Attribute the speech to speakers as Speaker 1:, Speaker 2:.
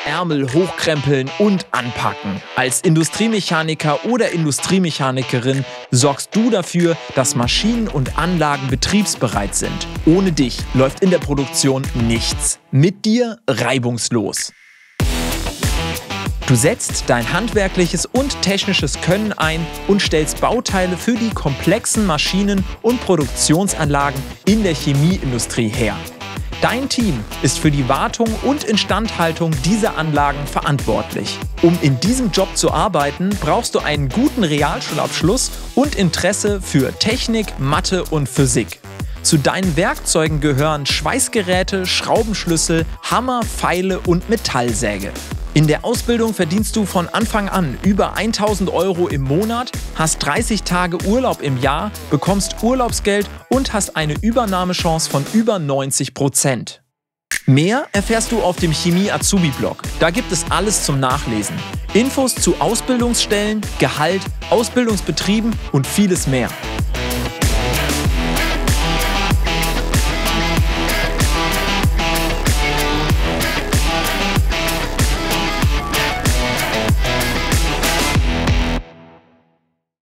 Speaker 1: Ärmel hochkrempeln und anpacken. Als Industriemechaniker oder Industriemechanikerin sorgst du dafür, dass Maschinen und Anlagen betriebsbereit sind. Ohne dich läuft in der Produktion nichts. Mit dir reibungslos. Du setzt dein handwerkliches und technisches Können ein und stellst Bauteile für die komplexen Maschinen und Produktionsanlagen in der Chemieindustrie her. Dein Team ist für die Wartung und Instandhaltung dieser Anlagen verantwortlich. Um in diesem Job zu arbeiten, brauchst du einen guten Realschulabschluss und Interesse für Technik, Mathe und Physik. Zu deinen Werkzeugen gehören Schweißgeräte, Schraubenschlüssel, Hammer, Feile und Metallsäge. In der Ausbildung verdienst du von Anfang an über 1.000 € im Monat, hast 30 Tage Urlaub im Jahr, bekommst Urlaubsgeld und hast eine Übernahmechance von über 90%. Mehr erfährst du auf dem Chemie-Azubi-Blog. Da gibt es alles zum Nachlesen. Infos zu Ausbildungsstellen, Gehalt, Ausbildungsbetrieben und vieles mehr.